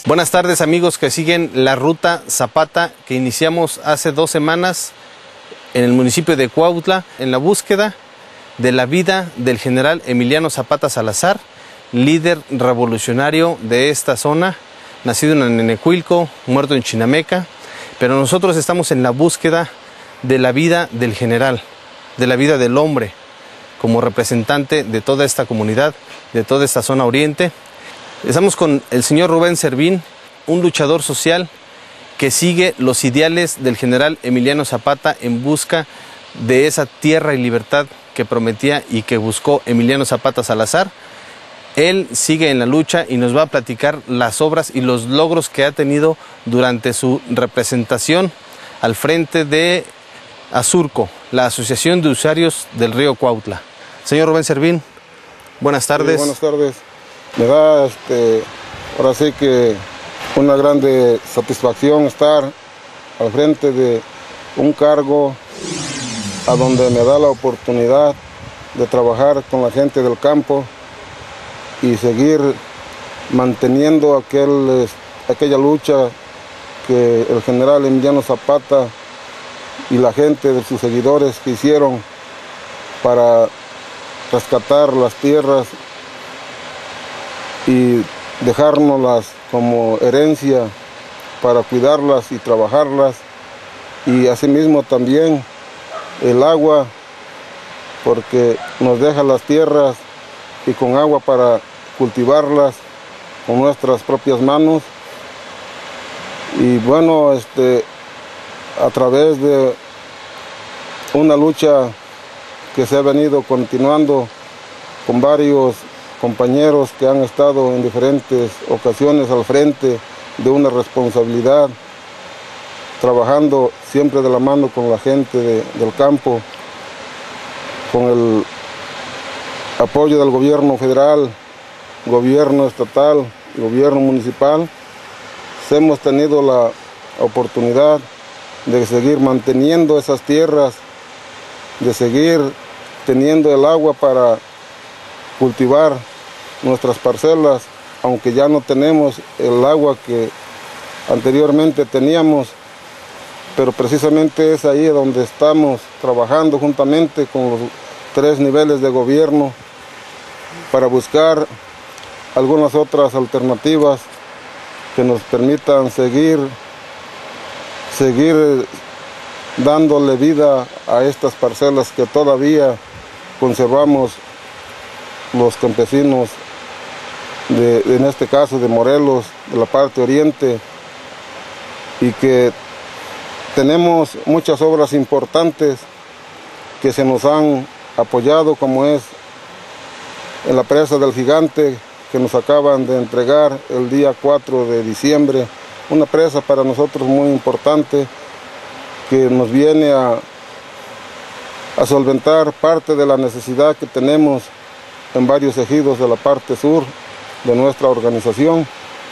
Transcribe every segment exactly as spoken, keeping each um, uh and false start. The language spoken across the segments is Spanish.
Buenas tardes, amigos que siguen la ruta Zapata que iniciamos hace dos semanas en el municipio de Cuautla en la búsqueda de la vida del general Emiliano Zapata Salazar, líder revolucionario de esta zona, nacido en Nenecuilco, muerto en Chinameca, pero nosotros estamos en la búsqueda de la vida del general, de la vida del hombre, como representante de toda esta comunidad, de toda esta zona oriente. Estamos con el señor Rubén Servín, un luchador social que sigue los ideales del general Emiliano Zapata en busca de esa tierra y libertad que prometía y que buscó Emiliano Zapata Salazar. Él sigue en la lucha y nos va a platicar las obras y los logros que ha tenido durante su representación al frente de Azurco, la Asociación de Usuarios del Río Cuautla. Señor Rubén Servín, buenas tardes. Sí, buenas tardes. Me da este, ahora sí que una grande satisfacción estar al frente de un cargo a donde me da la oportunidad de trabajar con la gente del campo y seguir manteniendo aquel, aquella lucha que el general Emiliano Zapata y la gente de sus seguidores que hicieron para rescatar las tierras y dejárnoslas como herencia para cuidarlas y trabajarlas, y asimismo también el agua, porque nos deja las tierras y con agua para cultivarlas con nuestras propias manos. Y bueno, este, a través de una lucha que se ha venido continuando con varios compañeros que han estado en diferentes ocasiones al frente de una responsabilidad, trabajando siempre de la mano con la gente de, del campo, con el apoyo del gobierno federal, gobierno estatal, gobierno municipal. Hemos tenido la oportunidad de seguir manteniendo esas tierras, de seguir teniendo el agua para cultivar nuestras parcelas, aunque ya no tenemos el agua que anteriormente teníamos, pero precisamente es ahí donde estamos trabajando juntamente con los tres niveles de gobierno para buscar algunas otras alternativas que nos permitan seguir, seguir dándole vida a estas parcelas que todavía conservamos los campesinos, de, en este caso de Morelos, de la parte oriente, y que tenemos muchas obras importantes que se nos han apoyado, como es en la presa del Gigante, que nos acaban de entregar el día cuatro de diciembre, una presa para nosotros muy importante que nos viene a, a solventar parte de la necesidad que tenemos en varios ejidos de la parte sur de nuestra organización.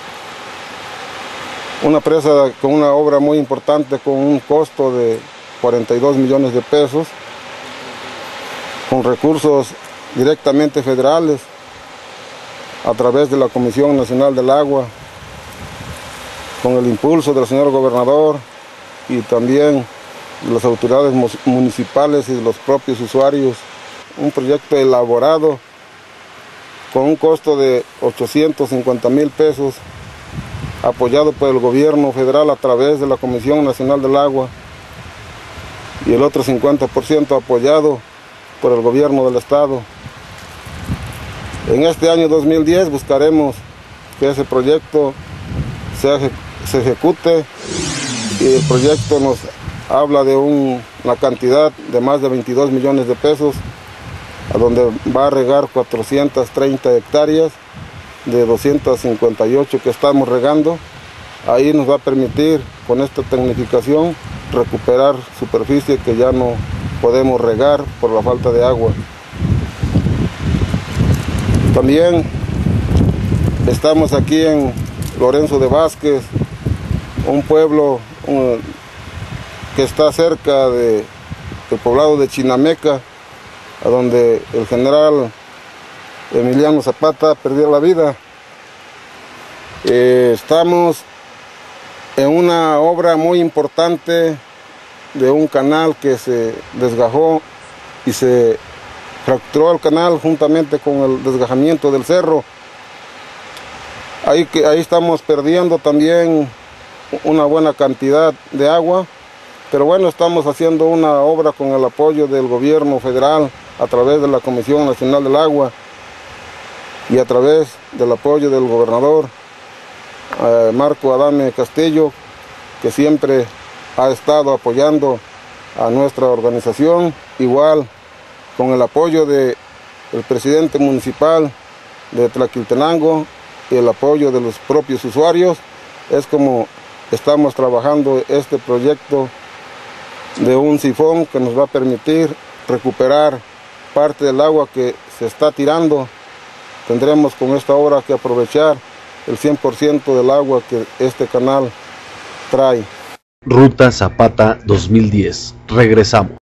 Una presa con una obra muy importante, con un costo de cuarenta y dos millones de pesos, con recursos directamente federales a través de la Comisión Nacional del Agua, con el impulso del señor gobernador y también de las autoridades municipales y de los propios usuarios. Un proyecto elaborado con un costo de ochocientos cincuenta mil pesos, apoyado por el gobierno federal a través de la Comisión Nacional del Agua, y el otro cincuenta por ciento apoyado por el gobierno del estado. En este año dos mil diez buscaremos que ese proyecto se, se ejecute, y el proyecto nos habla de un, una cantidad de más de veintidós millones de pesos, a donde va a regar cuatrocientas treinta hectáreas de doscientas cincuenta y ocho que estamos regando. Ahí nos va a permitir, con esta tecnificación, recuperar superficie que ya no podemos regar por la falta de agua. También estamos aquí en Lorenzo de Vázquez, un pueblo un, que está cerca de, del poblado de Chinameca, a donde el general Emiliano Zapata perdió la vida. Eh, estamos en una obra muy importante de un canal que se desgajó y se fracturó el canal juntamente con el desgajamiento del cerro. Ahí, que, ahí estamos perdiendo también una buena cantidad de agua, pero bueno, estamos haciendo una obra con el apoyo del gobierno federal a través de la Comisión Nacional del Agua y a través del apoyo del gobernador eh, Marco Adame Castillo, que siempre ha estado apoyando a nuestra organización, igual con el apoyo del presidente municipal de Tlaquiltenango y el apoyo de los propios usuarios. Es como estamos trabajando este proyecto de un sifón que nos va a permitir recuperar parte del agua que se está tirando. Tendremos con esta obra que aprovechar el cien por ciento del agua que este canal trae. Ruta Zapata dos mil diez. Regresamos.